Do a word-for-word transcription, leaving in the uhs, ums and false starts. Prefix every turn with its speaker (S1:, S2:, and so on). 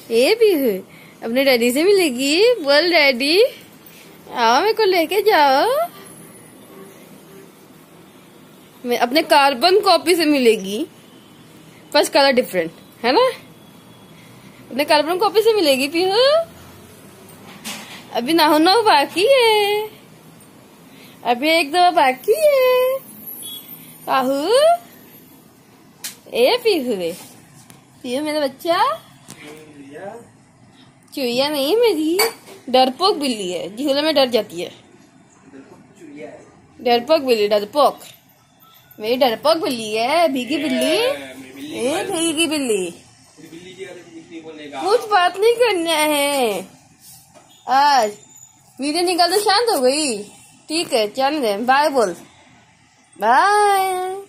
S1: ये भी है, अपने डैडी से मिलेगी। बोल डैडी आओ मेरे को लेके जाओ। मैं अपने कार्बन कॉपी से मिलेगी, फर्स्ट कलर डिफरेंट है ना। अपने कार्बन कॉपी से मिलेगी पीहू। अभी नाहु नाहु बाकी है, अभी एक दो बाकी है। काहू ए पीहू पीहू मेरा बच्चा चुईया नहीं मेरी, डरपोक बिल्ली है, झूले में डर जाती है। डरपोक बिल्ली, डरपोक मेरी डरपोक बिल्ली है। भीगी बिल्ली, ए भीगी बिल्ली, कुछ बात नहीं करना है। आज वीडियो निकाल तो शांत हो गई। ठीक है चल दे, बाय बोल, बाय।